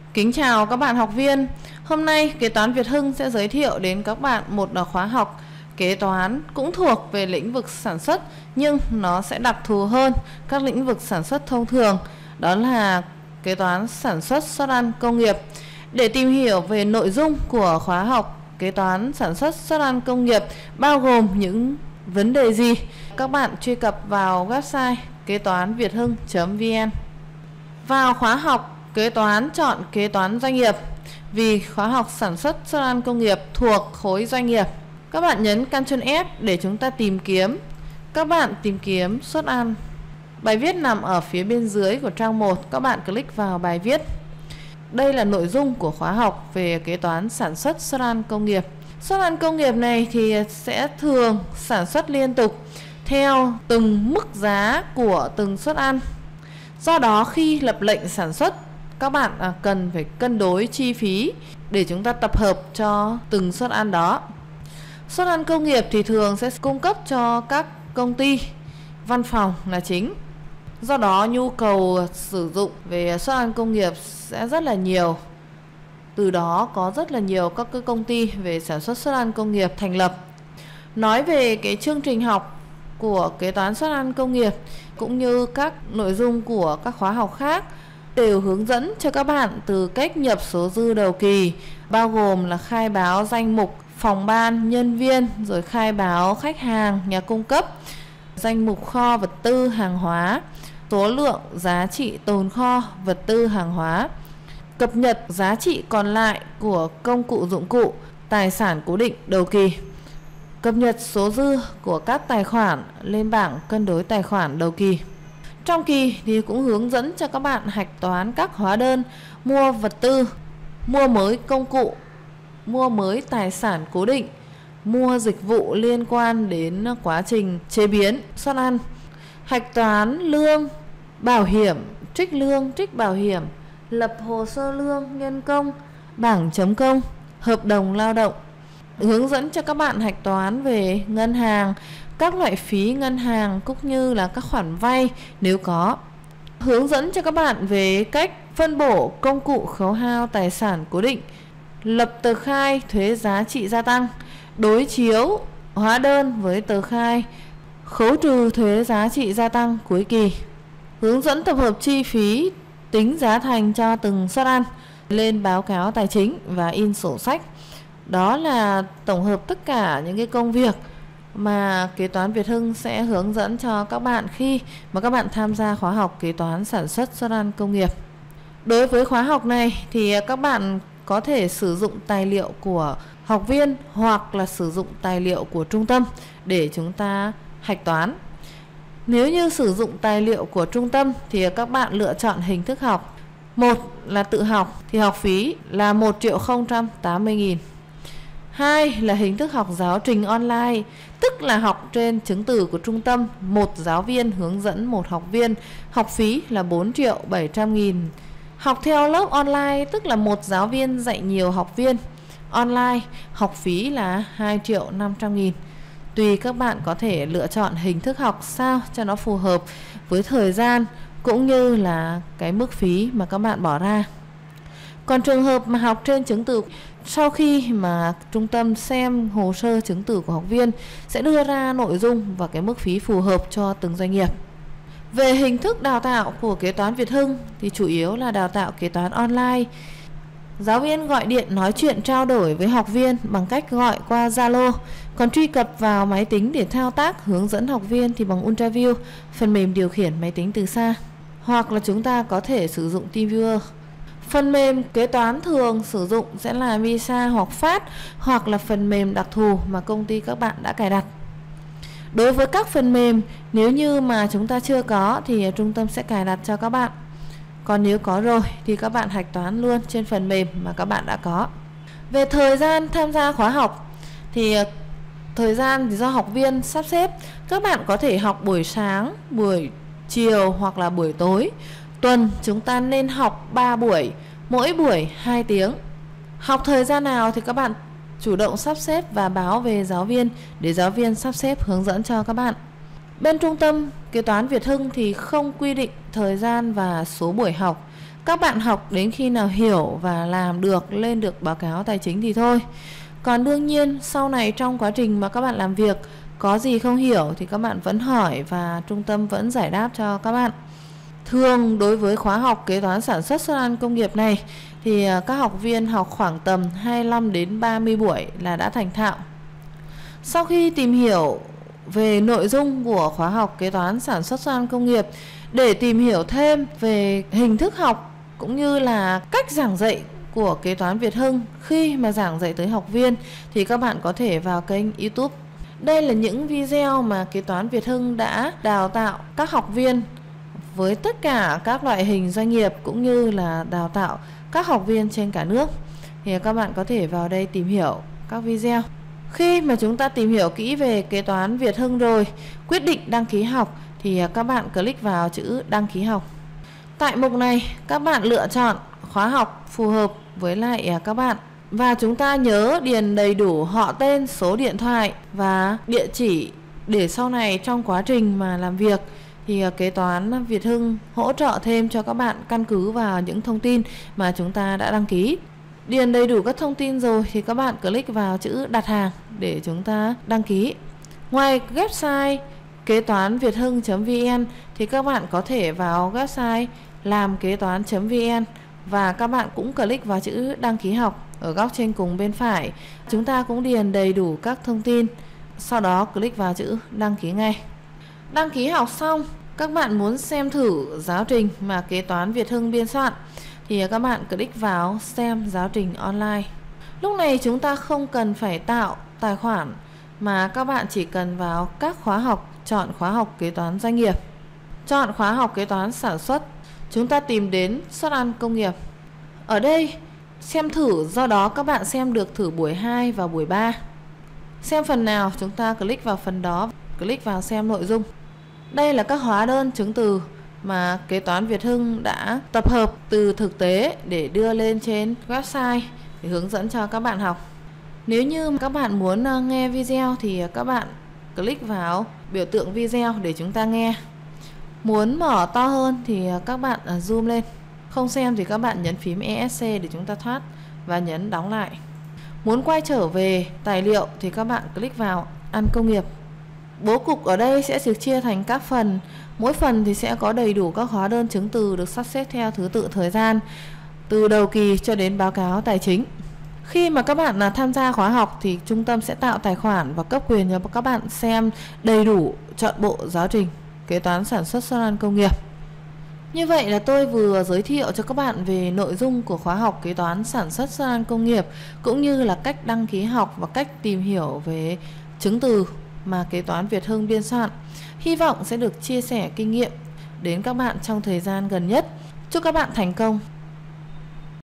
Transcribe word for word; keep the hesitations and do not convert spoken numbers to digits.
Kính chào các bạn học viên. Hôm nay Kế toán Việt Hưng sẽ giới thiệu đến các bạn một khóa học kế toán cũng thuộc về lĩnh vực sản xuất, nhưng nó sẽ đặc thù hơn các lĩnh vực sản xuất thông thường, đó là kế toán sản xuất xuất ăn công nghiệp. Để tìm hiểu về nội dung của khóa học kế toán sản xuất xuất ăn công nghiệp bao gồm những vấn đề gì, các bạn truy cập vào website kế toán việt hưng chấm vn. Vào khóa học kế toán, chọn kế toán doanh nghiệp, vì khóa học sản xuất xuất ăn công nghiệp thuộc khối doanh nghiệp. Các bạn nhấn Ctrl F để chúng ta tìm kiếm. Các bạn tìm kiếm xuất ăn. Bài viết nằm ở phía bên dưới của trang một. Các bạn click vào bài viết. Đây là nội dung của khóa học về kế toán sản xuất xuất ăn công nghiệp. Xuất ăn công nghiệp này thì sẽ thường sản xuất liên tục theo từng mức giá của từng suất ăn. Do đó khi lập lệnh sản xuất, các bạn cần phải cân đối chi phí để chúng ta tập hợp cho từng suất ăn đó. Suất ăn công nghiệp thì thường sẽ cung cấp cho các công ty, văn phòng là chính. Do đó nhu cầu sử dụng về suất ăn công nghiệp sẽ rất là nhiều. Từ đó có rất là nhiều các công ty về sản xuất suất ăn công nghiệp thành lập. Nói về cái chương trình học của kế toán suất ăn công nghiệp cũng như các nội dung của các khóa học khác đều hướng dẫn cho các bạn từ cách nhập số dư đầu kỳ, bao gồm là khai báo danh mục phòng ban, nhân viên, rồi khai báo khách hàng, nhà cung cấp, danh mục kho vật tư hàng hóa, số lượng giá trị tồn kho vật tư hàng hóa, cập nhật giá trị còn lại của công cụ dụng cụ, tài sản cố định đầu kỳ, cập nhật số dư của các tài khoản lên bảng cân đối tài khoản đầu kỳ. Trong kỳ thì cũng hướng dẫn cho các bạn hạch toán các hóa đơn, mua vật tư, mua mới công cụ, mua mới tài sản cố định, mua dịch vụ liên quan đến quá trình chế biến, xuất ăn, hạch toán lương, bảo hiểm, trích lương, trích bảo hiểm, lập hồ sơ lương, nhân công, bảng chấm công, hợp đồng lao động. Hướng dẫn cho các bạn hạch toán về ngân hàng, các loại phí ngân hàng cũng như là các khoản vay nếu có. Hướng dẫn cho các bạn về cách phân bổ công cụ khấu hao tài sản cố định, lập tờ khai thuế giá trị gia tăng, đối chiếu hóa đơn với tờ khai khấu trừ thuế giá trị gia tăng cuối kỳ. Hướng dẫn tập hợp chi phí, tính giá thành cho từng suất ăn, lên báo cáo tài chính và in sổ sách. Đó là tổng hợp tất cả những cái công việc mà Kế toán Việt Hưng sẽ hướng dẫn cho các bạn khi mà các bạn tham gia khóa học kế toán sản xuất xuất ăn công nghiệp. Đối với khóa học này thì các bạn có thể sử dụng tài liệu của học viên hoặc là sử dụng tài liệu của trung tâm để chúng ta hạch toán. Nếu như sử dụng tài liệu của trung tâm thì các bạn lựa chọn hình thức học. Một là tự học thì học phí là một triệu không trăm tám mươi nghìn. Hai là hình thức học giáo trình online, tức là học trên chứng từ của trung tâm, một giáo viên hướng dẫn một học viên, học phí là bốn triệu bảy trăm nghìn. Học theo lớp online, tức là một giáo viên dạy nhiều học viên online, học phí là hai triệu năm trăm nghìn. Tùy các bạn có thể lựa chọn hình thức học sao cho nó phù hợp với thời gian cũng như là cái mức phí mà các bạn bỏ ra. Còn trường hợp mà học trên chứng từ, sau khi mà trung tâm xem hồ sơ chứng từ của học viên sẽ đưa ra nội dung và cái mức phí phù hợp cho từng doanh nghiệp. Về hình thức đào tạo của Kế toán Việt Hưng thì chủ yếu là đào tạo kế toán online. Giáo viên gọi điện nói chuyện trao đổi với học viên bằng cách gọi qua Zalo, còn truy cập vào máy tính để thao tác hướng dẫn học viên thì bằng UltraView, phần mềm điều khiển máy tính từ xa. Hoặc là chúng ta có thể sử dụng TeamViewer. Phần mềm kế toán thường sử dụng sẽ là Visa hoặc Phát, hoặc là phần mềm đặc thù mà công ty các bạn đã cài đặt. Đối với các phần mềm, nếu như mà chúng ta chưa có thì trung tâm sẽ cài đặt cho các bạn. Còn nếu có rồi thì các bạn hạch toán luôn trên phần mềm mà các bạn đã có. Về thời gian tham gia khóa học thì thời gian thì do học viên sắp xếp. Các bạn có thể học buổi sáng, buổi chiều hoặc là buổi tối. Tuần chúng ta nên học ba buổi, mỗi buổi hai tiếng. Học thời gian nào thì các bạn chủ động sắp xếp và báo về giáo viên để giáo viên sắp xếp hướng dẫn cho các bạn. Bên trung tâm Kế toán Việt Hưng thì không quy định thời gian và số buổi học. Các bạn học đến khi nào hiểu và làm được lên được báo cáo tài chính thì thôi. Còn đương nhiên sau này trong quá trình mà các bạn làm việc, có gì không hiểu thì các bạn vẫn hỏi và trung tâm vẫn giải đáp cho các bạn. Thường đối với khóa học kế toán sản xuất xuất ăn công nghiệp này thì các học viên học khoảng tầm hai mươi lăm đến ba mươi buổi là đã thành thạo. Sau khi tìm hiểu về nội dung của khóa học kế toán sản xuất xuất ăn công nghiệp, để tìm hiểu thêm về hình thức học cũng như là cách giảng dạy của kế toán Việt Hưng khi mà giảng dạy tới học viên, thì các bạn có thể vào kênh YouTube. Đây là những video mà kế toán Việt Hưng đã đào tạo các học viên với tất cả các loại hình doanh nghiệp cũng như là đào tạo các học viên trên cả nước. Thì các bạn có thể vào đây tìm hiểu các video. Khi mà chúng ta tìm hiểu kỹ về kế toán Việt Hưng rồi, quyết định đăng ký học thì các bạn click vào chữ đăng ký học. Tại mục này các bạn lựa chọn khóa học phù hợp với lại các bạn. Và chúng ta nhớ điền đầy đủ họ tên, số điện thoại và địa chỉ để sau này trong quá trình mà làm việc thì kế toán Việt Hưng hỗ trợ thêm cho các bạn căn cứ vào những thông tin mà chúng ta đã đăng ký. Điền đầy đủ các thông tin rồi thì các bạn click vào chữ đặt hàng để chúng ta đăng ký. Ngoài website kế toán việt hưng chấm vn thì các bạn có thể vào website làm kế toán chấm vn và các bạn cũng click vào chữ đăng ký học ở góc trên cùng bên phải. Chúng ta cũng điền đầy đủ các thông tin, sau đó click vào chữ đăng ký ngay. Đăng ký học xong, các bạn muốn xem thử giáo trình mà kế toán Việt Hưng biên soạn thì các bạn click vào xem giáo trình online. Lúc này chúng ta không cần phải tạo tài khoản mà các bạn chỉ cần vào các khóa học, chọn khóa học kế toán doanh nghiệp, chọn khóa học kế toán sản xuất, chúng ta tìm đến xuất ăn công nghiệp. Ở đây xem thử, do đó các bạn xem được thử buổi hai và buổi ba. Xem phần nào chúng ta click vào phần đó, click vào xem nội dung. Đây là các hóa đơn chứng từ mà kế toán Việt Hưng đã tập hợp từ thực tế để đưa lên trên website để hướng dẫn cho các bạn học. Nếu như các bạn muốn nghe video thì các bạn click vào biểu tượng video để chúng ta nghe. Muốn mở to hơn thì các bạn zoom lên. Không xem thì các bạn nhấn phím E S C để chúng ta thoát và nhấn đóng lại. Muốn quay trở về tài liệu thì các bạn click vào ăn công nghiệp. Bố cục ở đây sẽ được chia thành các phần. Mỗi phần thì sẽ có đầy đủ các hóa đơn chứng từ được sắp xếp theo thứ tự thời gian từ đầu kỳ cho đến báo cáo tài chính. Khi mà các bạn là tham gia khóa học thì trung tâm sẽ tạo tài khoản và cấp quyền cho các bạn xem đầy đủ trọn bộ giáo trình kế toán sản xuất xuất ăn công nghiệp. Như vậy là tôi vừa giới thiệu cho các bạn về nội dung của khóa học kế toán sản xuất xuất ăn công nghiệp cũng như là cách đăng ký học và cách tìm hiểu về chứng từ mà kế toán Việt Hưng biên soạn. Hy vọng sẽ được chia sẻ kinh nghiệm đến các bạn trong thời gian gần nhất. Chúc các bạn thành công.